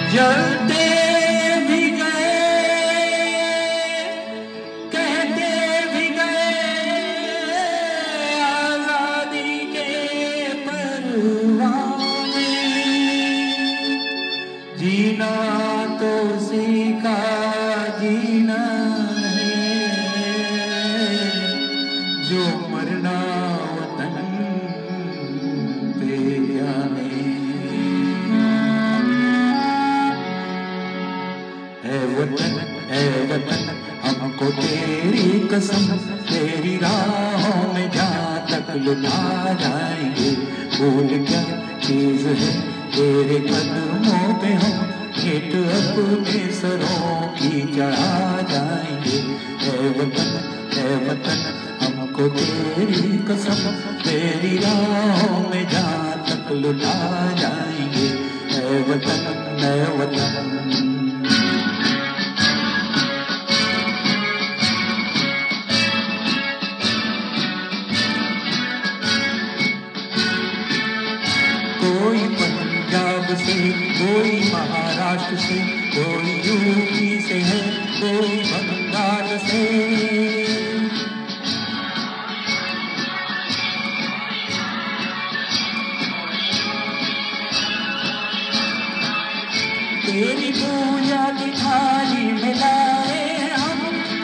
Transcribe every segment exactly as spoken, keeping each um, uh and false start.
जलते भी गए, कहते भी गए, आजादी के परवाने। जीना तो सीखा, जीना जो मरना वतन पे जाने। ऐ वतन ऐ वतन हमको तेरी कसम, तेरी राहों में जहाँ तक लुटा जाएंगे। भूल क्या चीज है तेरे कदमों पे हम हिट अपने सरों की चढ़ा जाएंगे। ऐ वतन ऐ वतन हमको तेरी कसम, तेरी राहों में जहाँ तक लुटा जाएंगे। ऐ वतन ऐ वतन। कोई पंजाब से, कोई महाराष्ट्र से, कोई यूपी से है, कोई बंगाल से। तेरी पूजा की थाली में लाए हम,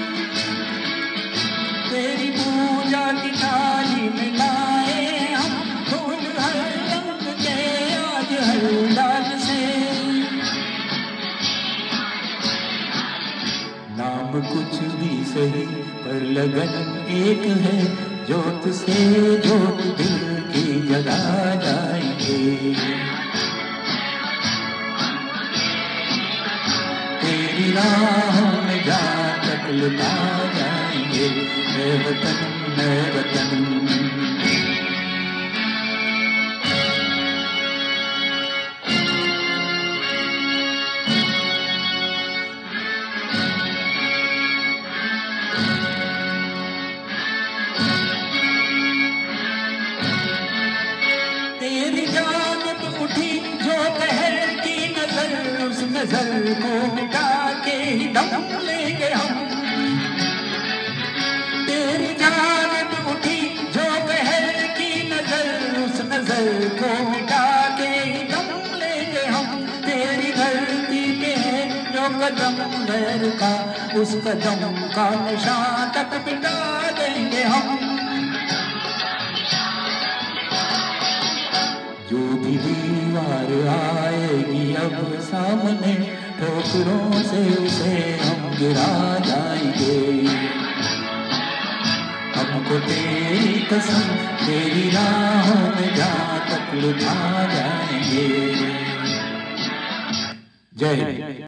तेरी पूजा की थाली में लाए हम, फूल हर रंग के आज हर डाल से। नाम कुछ भी सही पर लगन एक है, जोत से जोत दिल की जगा जाएंगे। तेरी राहों में जहाँ तक लुटा जाएंगे। ऐ वतन ऐ वतन। तेरी जान तो उठी जो पहर की नजर, उस नजर को मिटा के ही दम लेंगे हम। तेरी जान तो उठी जो पहर की नजर, उस नजर को मिटा के ही दम लेंगे हम। तेरी धरती पे है जो कदम गैर का, उस कदम का निशान तक मिटा देंगे हम। जो भी दीवार आएगी अब सामने, ठोकरों से उसे हम गिरा जाएंगे। हमको तेरी कसम, तेरी राहों में जहाँ तक लुटा जाएंगे। जय